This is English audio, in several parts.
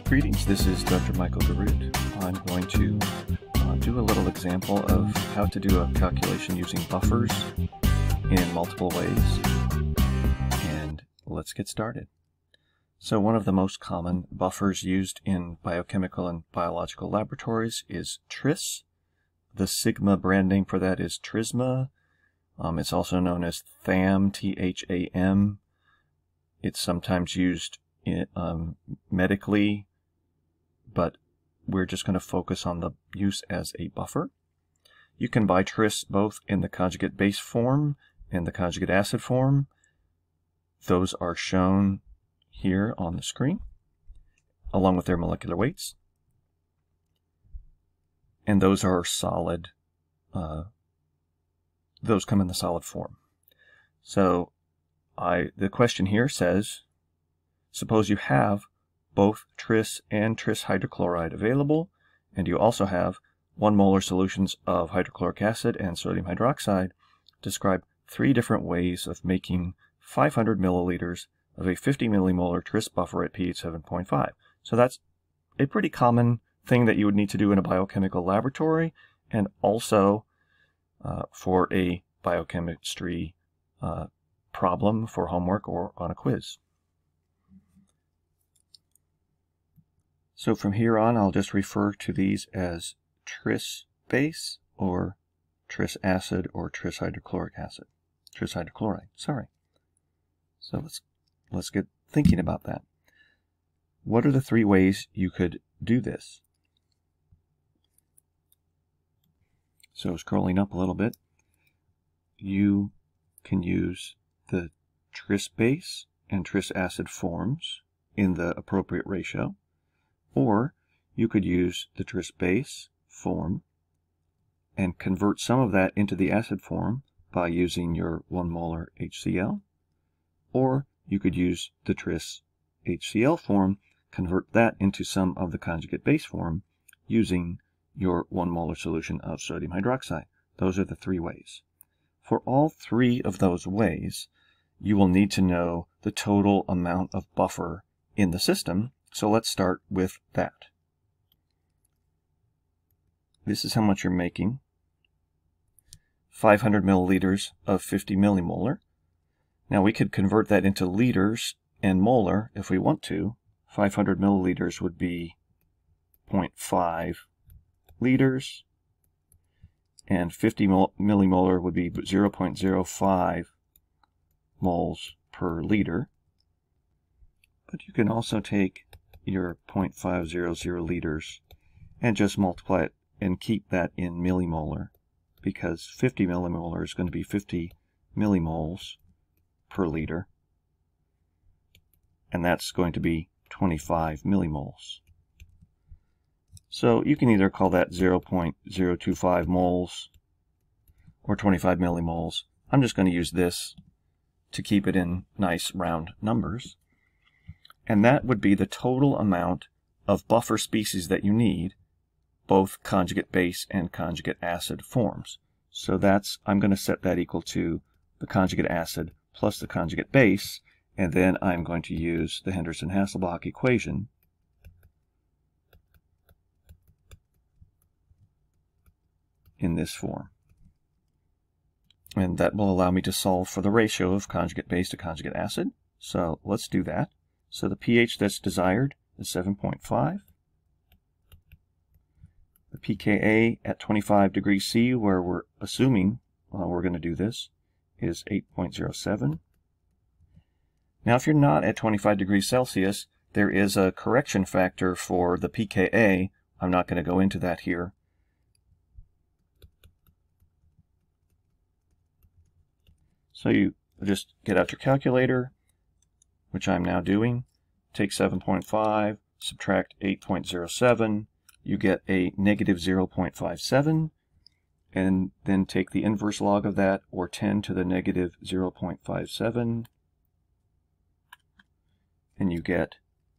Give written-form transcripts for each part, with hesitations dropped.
Greetings, this is Dr. Michael Garut. I'm going to do a little example of how to do a calculation using buffers in multiple ways. And let's get started. So one of the most common buffers used in biochemical and biological laboratories is Tris. The Sigma brand name for that is Trisma. It's also known as THAM, T-H-A-M. It's sometimes used medically, but we're just going to focus on the use as a buffer. You can buy Tris both in the conjugate base form and the conjugate acid form. Those are shown here on the screen, along with their molecular weights. And those are solid. Those come in the solid form. So the question here says, suppose you have both Tris and Tris hydrochloride available, and you also have 1 molar solutions of hydrochloric acid and sodium hydroxide. Describe 3 different ways of making 500 milliliters of a 50 millimolar Tris buffer at pH 7.5. So that's a pretty common thing that you would need to do in a biochemical laboratory, and also for a biochemistry problem for homework or on a quiz. So from here on, I'll just refer to these as Tris base or Tris acid or Tris hydrochloric acid. Tris hydrochloride, sorry. So let's get thinking about that. What are the 3 ways you could do this? So scrolling up a little bit, you can use the Tris base and Tris acid forms in the appropriate ratio, or you could use the Tris base form and convert some of that into the acid form by using your 1 molar HCl, or you could use the Tris HCl form, convert that into some of the conjugate base form using your 1 molar solution of sodium hydroxide. Those are the 3 ways. For all 3 of those ways, you will need to know the total amount of buffer in the system. So let's start with that. This is how much you're making. 500 milliliters of 50 millimolar. Now we could convert that into liters and molar if we want to. 500 milliliters would be 0.5 liters, and 50 millimolar would be 0.05 moles per liter. But you can also take your 0.500 liters and just multiply it and keep that in millimolar, because 50 millimolar is going to be 50 millimoles per liter, and that's going to be 25 millimoles. So you can either call that 0.025 moles or 25 millimoles. I'm just going to use this to keep it in nice round numbers. And that would be the total amount of buffer species that you need, both conjugate base and conjugate acid forms. So I'm going to set that equal to the conjugate acid plus the conjugate base, and then I'm going to use the Henderson-Hasselbalch equation in this form. And that will allow me to solve for the ratio of conjugate base to conjugate acid. So let's do that. So the pH that's desired is 7.5. The pKa at 25 degrees C, where we're assuming we're going to do this, is 8.07. Now if you're not at 25 degrees Celsius, there is a correction factor for the pKa. I'm not going to go into that here. So you just get out your calculator, which I'm now doing. Take 7.5, subtract 8.07, you get a negative 0.57, and then take the inverse log of that, or 10 to the negative 0.57, and you get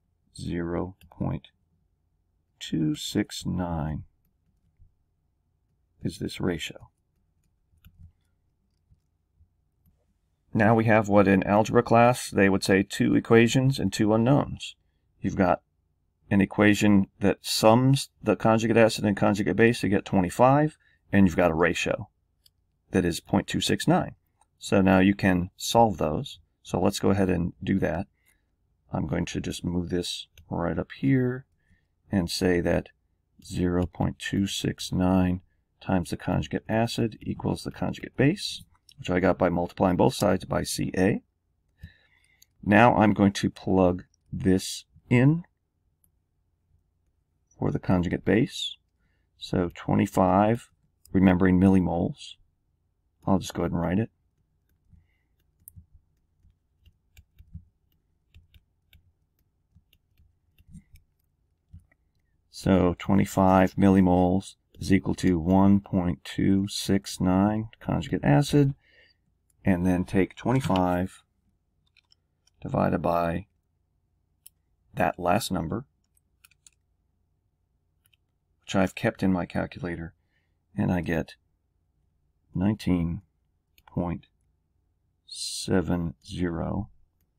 0.269 is this ratio. Now we have what in algebra class they would say 2 equations and 2 unknowns. You've got an equation that sums the conjugate acid and conjugate base to get 25, and you've got a ratio that is 0.269. So now you can solve those. So let's go ahead and do that. I'm going to just move this right up here and say that 0.269 times the conjugate acid equals the conjugate base, which I got by multiplying both sides by Ca. Now I'm going to plug this in for the conjugate base. So 25, remembering millimoles. I'll just go ahead and write it. So 25 millimoles is equal to 1.269 conjugate acid, and then take 25 divided by that last number, which I've kept in my calculator, and I get 19.70,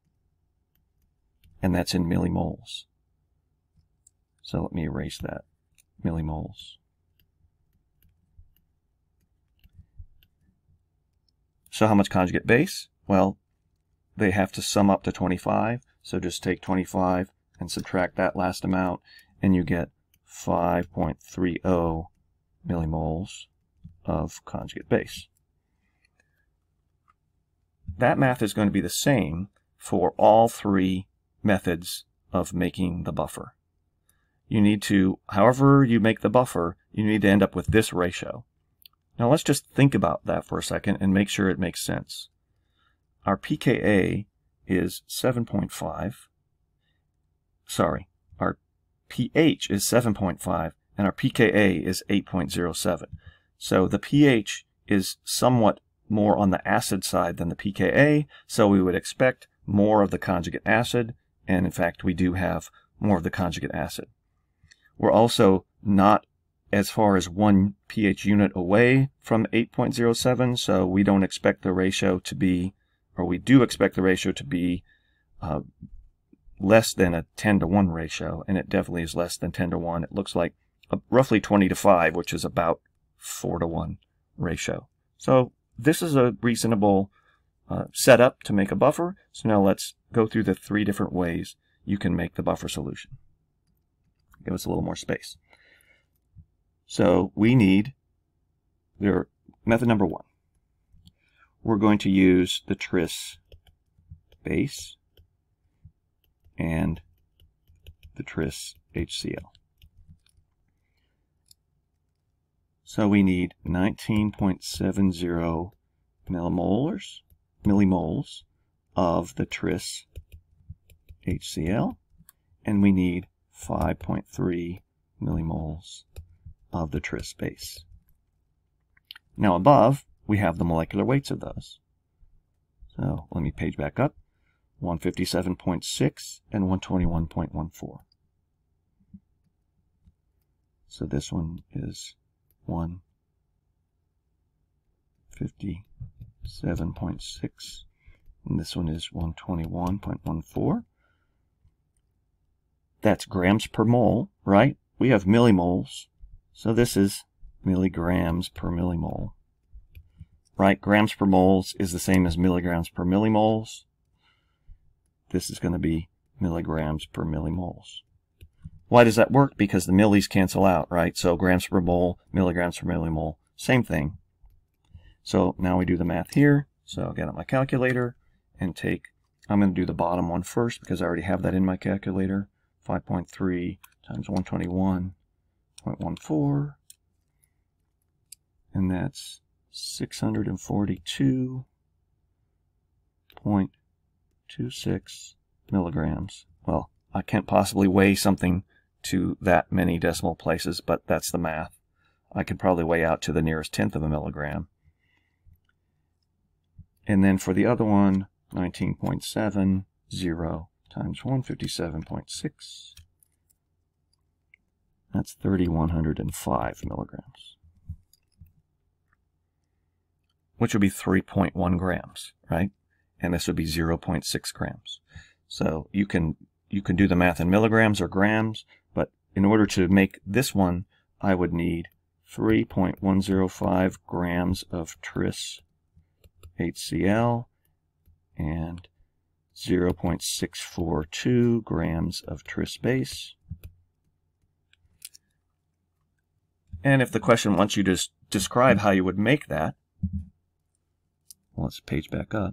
and that's in millimoles. So let me erase that, millimoles. So how much conjugate base? Well, they have to sum up to 25, so just take 25 and subtract that last amount, and you get 5.30 millimoles of conjugate base. That math is going to be the same for all three methods of making the buffer. You need to, however you make the buffer, you need to end up with this ratio. Now let's just think about that for a second and make sure it makes sense. Our pKa is 7.5. Sorry, our pH is 7.5 and our pKa is 8.07. So the pH is somewhat more on the acid side than the pKa, so we would expect more of the conjugate acid, and in fact we do have more of the conjugate acid. We're also not as far as 1 pH unit away from 8.07, so we don't expect the ratio to be, or we do expect the ratio to be less than a 10-to-1 ratio, and it definitely is less than 10-to-1. It looks like roughly 20-to-5, which is about 4-to-1 ratio. So this is a reasonable setup to make a buffer. So now let's go through the three different ways you can make the buffer solution. Give us a little more space. So we need method number one. We're going to use the tris base and the tris HCl. So we need 19.70 millimoles of the tris HCl, and we need 5.3 millimoles of the tris base. Now above, we have the molecular weights of those. So let me page back up. 157.6 and 121.14. So this one is 157.6, and this one is 121.14. That's grams per mole, right? We have millimoles, so this is milligrams per millimole, right? Grams per moles is the same as milligrams per millimoles. This is going to be milligrams per millimoles. Why does that work? Because the millis cancel out, right? So grams per mole, milligrams per millimole, same thing. So now we do the math here. So I'll get out my calculator and I'm going to do the bottom one first because I already have that in my calculator. 5.3 times 121.14, and that's 642.26 milligrams. Well, I can't possibly weigh something to that many decimal places, but that's the math. I could probably weigh out to the nearest tenth of a milligram. And then for the other one, 19.70 times 157.6, that's 3,105 milligrams, which would be 3.1 grams, right? And this would be 0.6 grams. So you can do the math in milligrams or grams. in order to make this one, I would need 3.105 grams of tris HCl and 0.642 grams of tris base. And if the question wants you to describe how you would make that, well, let's page back up.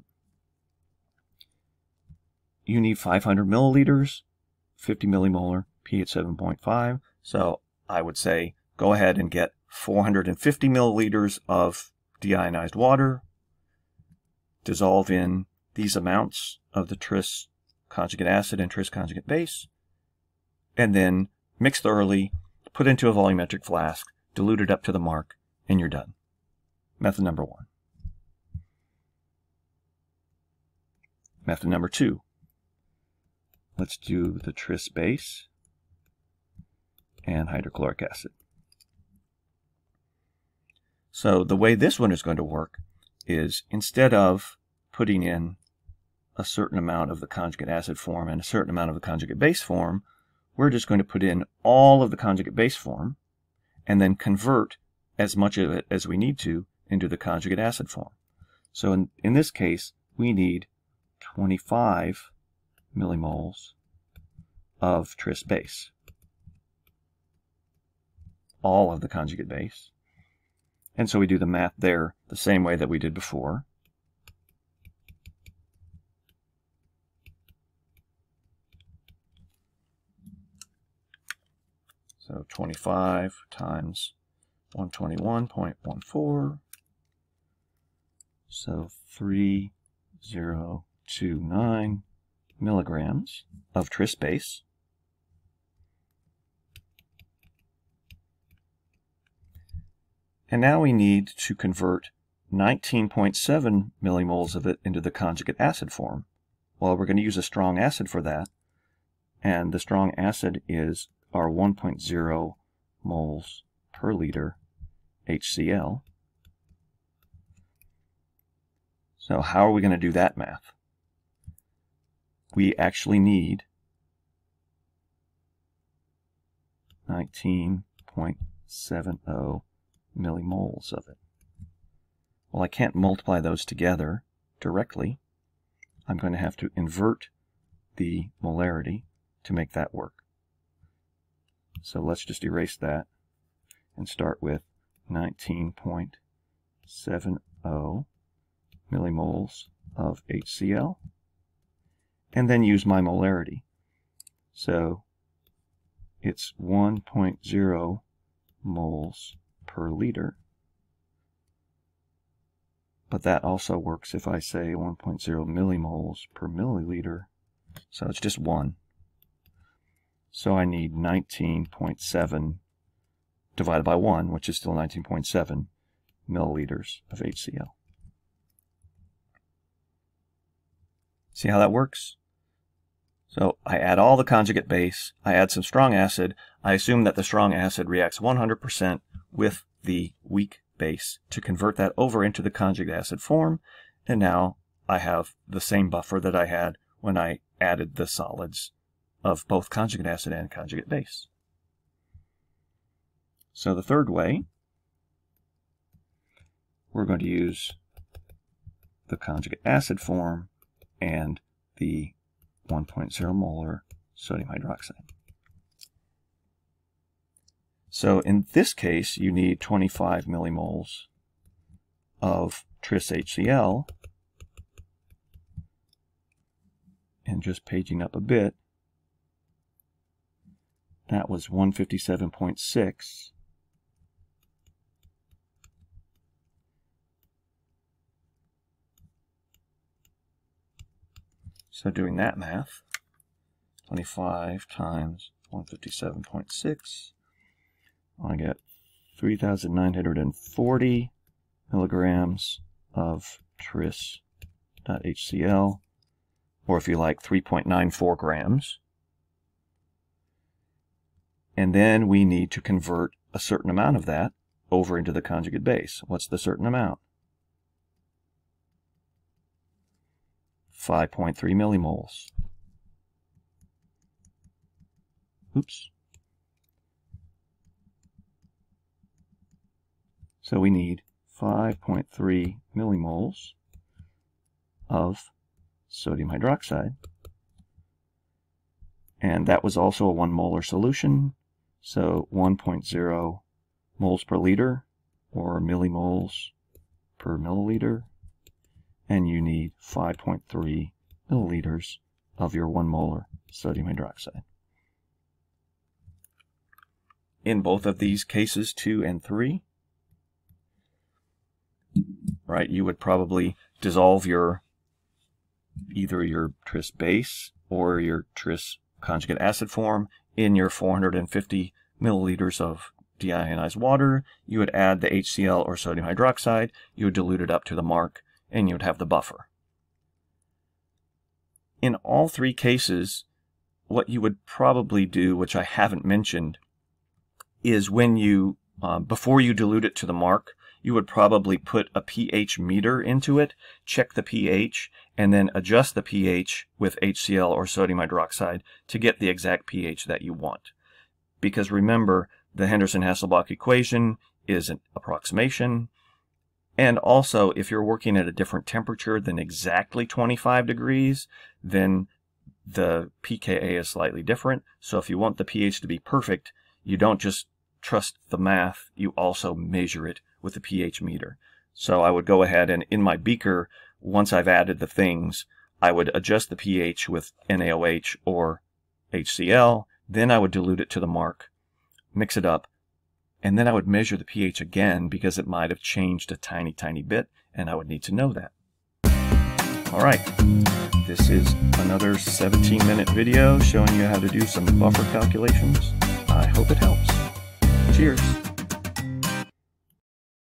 You need 500 milliliters, 50 millimolar, pH 7.5. So I would say go ahead and get 450 milliliters of deionized water, dissolve in these amounts of the tris conjugate acid and tris conjugate base, and then mix thoroughly, put into a volumetric flask, dilute it up to the mark, and you're done. Method number 1. Method number 2. Let's do the tris base and hydrochloric acid. So the way this one is going to work is, instead of putting in a certain amount of the conjugate acid form and a certain amount of the conjugate base form, we're just going to put in all of the conjugate base form and then convert as much of it as we need to into the conjugate acid form. So in this case, we need 25 millimoles of tris base, all of the conjugate base. And so we do the math there the same way that we did before. So 25 times 121.14, so 3029 milligrams of tris base. And now we need to convert 19.7 millimoles of it into the conjugate acid form. Well, we're going to use a strong acid for that, and the strong acid is our 1.0 moles per liter HCl. So how are we going to do that math? We actually need 19.70 millimoles of it. Well, I can't multiply those together directly. I'm going to have to invert the molarity to make that work. So let's just erase that and start with 19.70 millimoles of HCl, and then use my molarity. So it's 1.0 moles per liter, but that also works if I say 1.0 millimoles per milliliter, so it's just 1. So I need 19.7 divided by 1, which is still 19.7 milliliters of HCl. See how that works? So I add all the conjugate base, I add some strong acid, I assume that the strong acid reacts 100% with the weak base to convert that over into the conjugate acid form, and now I have the same buffer that I had when I added the solids of both conjugate acid and conjugate base. So the third way, we're going to use the conjugate acid form and the 1.0 molar sodium hydroxide. So in this case, you need 25 millimoles of tris HCl, and just paging up a bit, that was 157.6. So doing that math, 25 times 157.6, I get 3,940 milligrams of tris.HCl, or if you like, 3.94 grams. And then we need to convert a certain amount of that over into the conjugate base. What's the certain amount? 5.3 millimoles. Oops. So we need 5.3 millimoles of sodium hydroxide. And that was also a 1 molar solution, so 1.0 moles per liter, or millimoles per milliliter. And you need 5.3 milliliters of your 1 molar sodium hydroxide. In both of these cases, 2 and 3, right, you would probably dissolve either your tris base or your tris conjugate acid form in your 450 milliliters of deionized water. You would add the HCl or sodium hydroxide, you would dilute it up to the mark, and you would have the buffer. In all three cases, what you would probably do, which I haven't mentioned, is when you, before you dilute it to the mark, you would probably put a pH meter into it, check the pH, and then adjust the pH with HCl or sodium hydroxide to get the exact pH that you want. Because remember, the Henderson-Hasselbalch equation is an approximation, and also if you're working at a different temperature than exactly 25 degrees, then the pKa is slightly different. So if you want the pH to be perfect, you don't just trust the math, you also measure it with the pH meter. So I would go ahead and in my beaker, once I've added the things, I would adjust the pH with NaOH or HCl, then I would dilute it to the mark, mix it up, and then I would measure the pH again because it might have changed a tiny, tiny bit, and I would need to know that. Alright, this is another 17-minute video showing you how to do some buffer calculations. I hope it helps. Cheers!